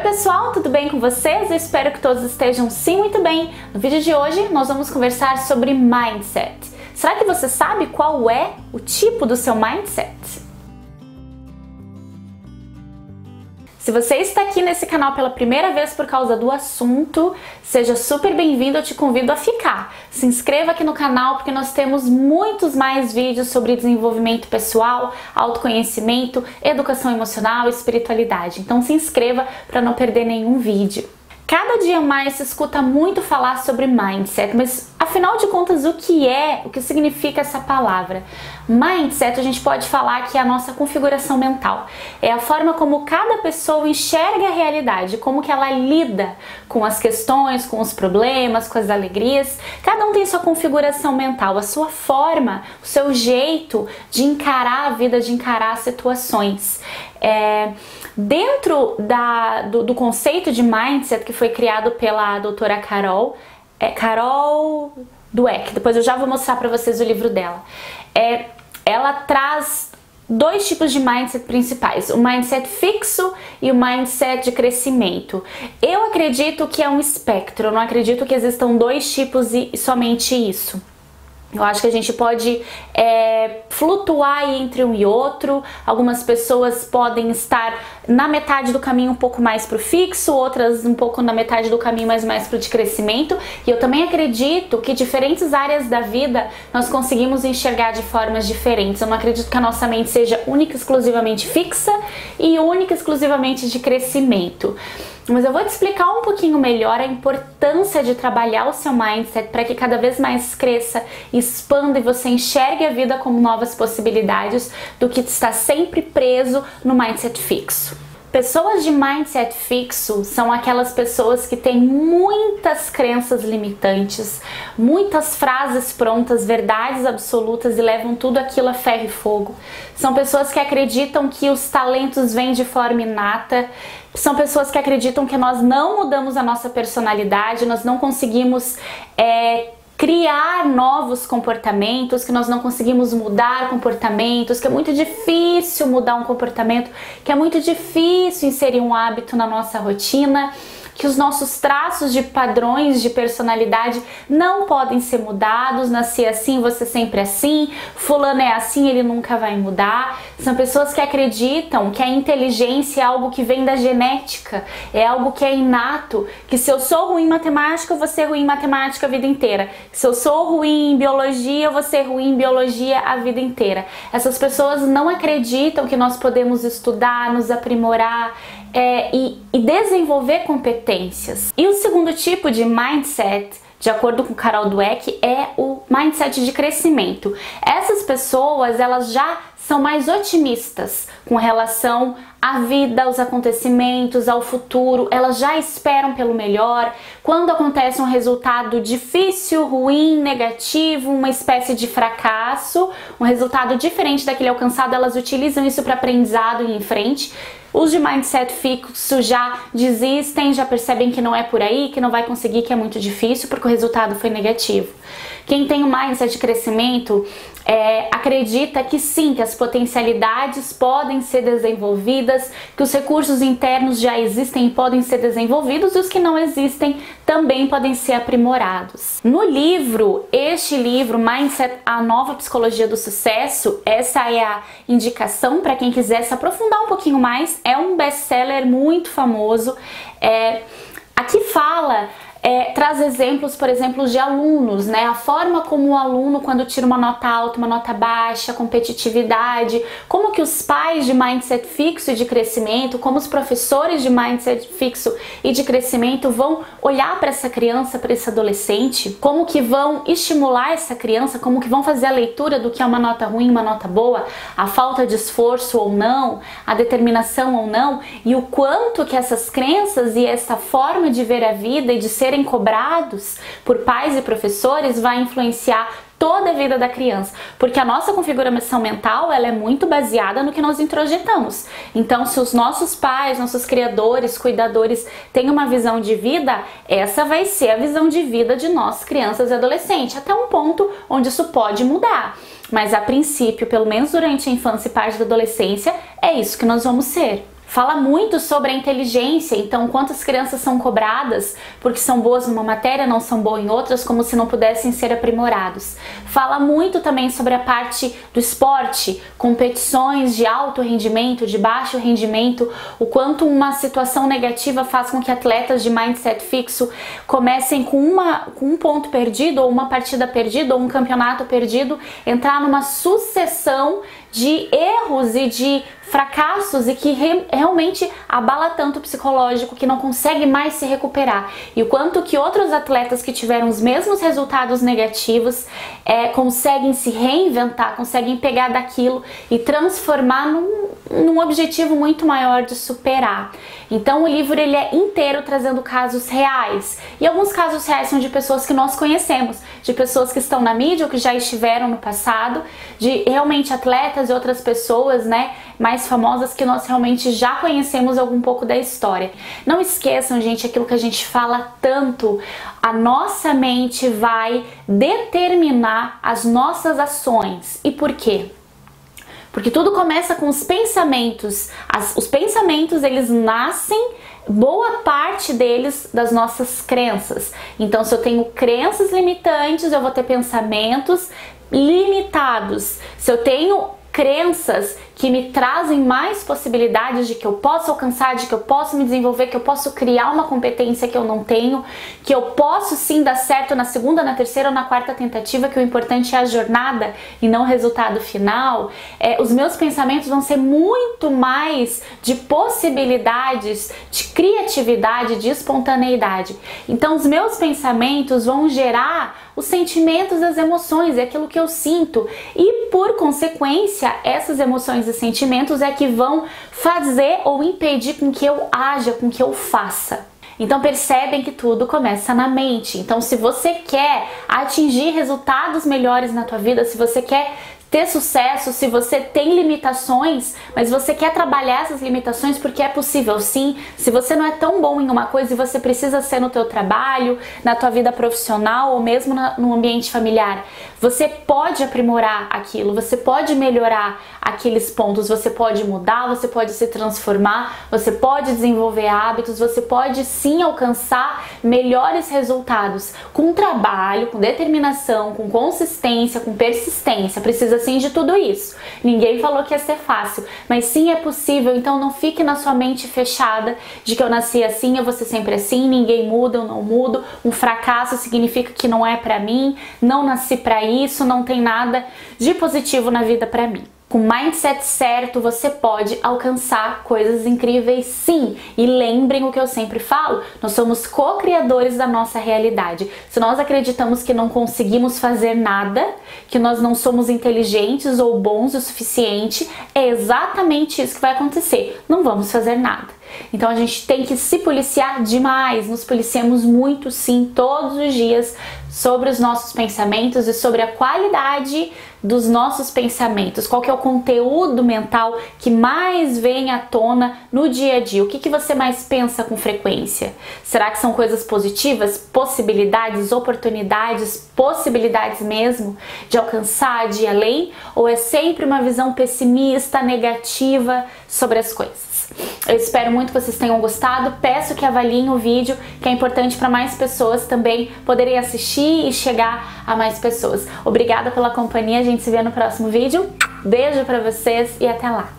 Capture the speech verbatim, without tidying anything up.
pessoal, tudo bem com vocês? Eu espero que todos estejam sim muito bem. No vídeo de hoje nós vamos conversar sobre mindset. Será que você sabe qual é o tipo do seu mindset? Se você está aqui nesse canal pela primeira vez por causa do assunto, seja super bem-vindo, eu te convido a ficar. Se inscreva aqui no canal porque nós temos muitos mais vídeos sobre desenvolvimento pessoal, autoconhecimento, educação emocional e espiritualidade. Então se inscreva para não perder nenhum vídeo. Cada dia mais se escuta muito falar sobre mindset, mas afinal de contas o que é, o que significa essa palavra? Mindset a gente pode falar que é a nossa configuração mental, é a forma como cada pessoa enxerga a realidade, como que ela lida com as questões, com os problemas, com as alegrias. Cada um tem sua configuração mental, a sua forma, o seu jeito de encarar a vida, de encarar as situações. É, dentro da, do, do conceito de mindset que foi criado pela doutora Carol, é, Carol Dweck, depois eu já vou mostrar para vocês o livro dela, é, ela traz dois tipos de mindset principais, o mindset fixo e o mindset de crescimento. Eu acredito que é um espectro, eu não acredito que existam dois tipos e somente isso. Eu acho que a gente pode é, flutuar entre um e outro. Algumas pessoas podem estar na metade do caminho um pouco mais para o fixo, outras um pouco na metade do caminho mais, mais para o de crescimento. E eu também acredito que diferentes áreas da vida nós conseguimos enxergar de formas diferentes. Eu não acredito que a nossa mente seja única e exclusivamente fixa e única e exclusivamente de crescimento. Mas eu vou te explicar um pouquinho melhor a importância de trabalhar o seu mindset para que cada vez mais cresça, expanda e você enxergue a vida como novas possibilidades do que estar sempre preso no mindset fixo. Pessoas de mindset fixo são aquelas pessoas que têm muitas crenças limitantes, muitas frases prontas, verdades absolutas e levam tudo aquilo a ferro e fogo. São pessoas que acreditam que os talentos vêm de forma inata, são pessoas que acreditam que nós não mudamos a nossa personalidade, nós não conseguimos é, criar novos comportamentos, que nós não conseguimos mudar comportamentos, que é muito difícil mudar um comportamento, que é muito difícil inserir um hábito na nossa rotina, que os nossos traços de padrões de personalidade não podem ser mudados, nascer assim, você sempre assim, fulano é assim, ele nunca vai mudar. São pessoas que acreditam que a inteligência é algo que vem da genética, é algo que é inato, que se eu sou ruim em matemática, eu vou ser ruim em matemática a vida inteira. Se eu sou ruim em biologia, eu vou ser ruim em biologia a vida inteira. Essas pessoas não acreditam que nós podemos estudar, nos aprimorar, É, e, e desenvolver competências. E o segundo tipo de mindset, de acordo com Carol Dweck, é o mindset de crescimento. Essas pessoas, elas já são mais otimistas com relação à vida, aos acontecimentos, ao futuro, elas já esperam pelo melhor. Quando acontece um resultado difícil, ruim, negativo, uma espécie de fracasso, um resultado diferente daquele alcançado, elas utilizam isso para aprendizado e ir em frente. Os de mindset fixo já desistem, já percebem que não é por aí, que não vai conseguir, que é muito difícil, porque o resultado foi negativo. Quem tem um mindset de crescimento é, acredita que sim, que as potencialidades podem ser desenvolvidas, que os recursos internos já existem e podem ser desenvolvidos, e os que não existem também podem ser aprimorados. No livro, este livro, Mindset, a Nova Psicologia do Sucesso, essa é a indicação para quem quiser se aprofundar um pouquinho mais. É um best-seller muito famoso. É, aqui fala... É, traz exemplos, por exemplo, de alunos, né? A forma como o aluno, quando tira uma nota alta, uma nota baixa, competitividade, como que os pais de mindset fixo e de crescimento, como os professores de mindset fixo e de crescimento vão olhar para essa criança, para esse adolescente, como que vão estimular essa criança, como que vão fazer a leitura do que é uma nota ruim, uma nota boa, a falta de esforço ou não, a determinação ou não, e o quanto que essas crenças e essa forma de ver a vida e de ser serem cobrados por pais e professores vai influenciar toda a vida da criança, porque a nossa configuração mental, ela é muito baseada no que nós introjetamos. Então, se os nossos pais, nossos criadores, cuidadores têm uma visão de vida, essa vai ser a visão de vida de nós, crianças e adolescentes, até um ponto onde isso pode mudar. Mas a princípio, pelo menos durante a infância e parte da adolescência, é isso que nós vamos ser. Fala muito sobre a inteligência, então quantas crianças são cobradas porque são boas numa matéria, não são boas em outras, como se não pudessem ser aprimorados. Fala muito também sobre a parte do esporte, competições de alto rendimento, de baixo rendimento, o quanto uma situação negativa faz com que atletas de mindset fixo comecem com, uma, com um ponto perdido, ou uma partida perdida, ou um campeonato perdido, entrar numa sucessão de erros e de fracassos e que re realmente abala tanto o psicológico que não consegue mais se recuperar. E o quanto que outros atletas que tiveram os mesmos resultados negativos é, conseguem se reinventar, conseguem pegar daquilo e transformar num, num objetivo muito maior de superar. Então o livro ele é inteiro trazendo casos reais, e alguns casos reais são de pessoas que nós conhecemos, de pessoas que estão na mídia ou que já estiveram no passado, de realmente atletas e outras pessoas, né, mais famosas que nós realmente já conhecemos algum pouco da história. Não esqueçam, gente, aquilo que a gente fala tanto, a nossa mente vai determinar as nossas ações. E por quê? Porque tudo começa com os pensamentos. As, os pensamentos, eles nascem, boa parte deles, das nossas crenças. Então, se eu tenho crenças limitantes, eu vou ter pensamentos limitados. Se eu tenho crenças que me trazem mais possibilidades de que eu posso alcançar, de que eu posso me desenvolver, que eu posso criar uma competência que eu não tenho, que eu posso sim dar certo na segunda, na terceira ou na quarta tentativa, que o importante é a jornada e não o resultado final, é, os meus pensamentos vão ser muito mais de possibilidades, de criatividade, de espontaneidade. Então os meus pensamentos vão gerar os sentimentos, as emoções, é aquilo que eu sinto, e por consequência essas emoções e sentimentos é que vão fazer ou impedir com que eu haja, com que eu faça. Então percebem que tudo começa na mente. Então se você quer atingir resultados melhores na tua vida, se você quer ter sucesso, se você tem limitações, mas você quer trabalhar essas limitações, porque é possível sim. Se você não é tão bom em uma coisa e você precisa ser no teu trabalho, na tua vida profissional ou mesmo na, no ambiente familiar, você pode aprimorar aquilo, você pode melhorar aqueles pontos, você pode mudar, você pode se transformar, você pode desenvolver hábitos, você pode sim alcançar melhores resultados com trabalho, com determinação, com consistência, com persistência. Precisa sim de tudo isso. Ninguém falou que ia ser fácil, mas sim é possível. Então não fique na sua mente fechada de que eu nasci assim, eu vou ser sempre assim, ninguém muda, eu não mudo, um fracasso significa que não é pra mim, não nasci pra isso, não tem nada de positivo na vida pra mim. Com o mindset certo, você pode alcançar coisas incríveis sim. E lembrem o que eu sempre falo, nós somos co-criadores da nossa realidade. Se nós acreditamos que não conseguimos fazer nada, que nós não somos inteligentes ou bons o suficiente, é exatamente isso que vai acontecer. Não vamos fazer nada. Então a gente tem que se policiar demais, nos policiamos muito sim, todos os dias, sobre os nossos pensamentos e sobre a qualidade dos nossos pensamentos. Qual que é o conteúdo mental que mais vem à tona no dia a dia? O que que você mais pensa com frequência? Será que são coisas positivas, possibilidades, oportunidades, possibilidades mesmo de alcançar, de ir além? Ou é sempre uma visão pessimista, negativa sobre as coisas? Eu espero muito que vocês tenham gostado, peço que avaliem o vídeo, que é importante para mais pessoas também poderem assistir e chegar a mais pessoas. Obrigada pela companhia, a gente se vê no próximo vídeo, beijo para vocês e até lá!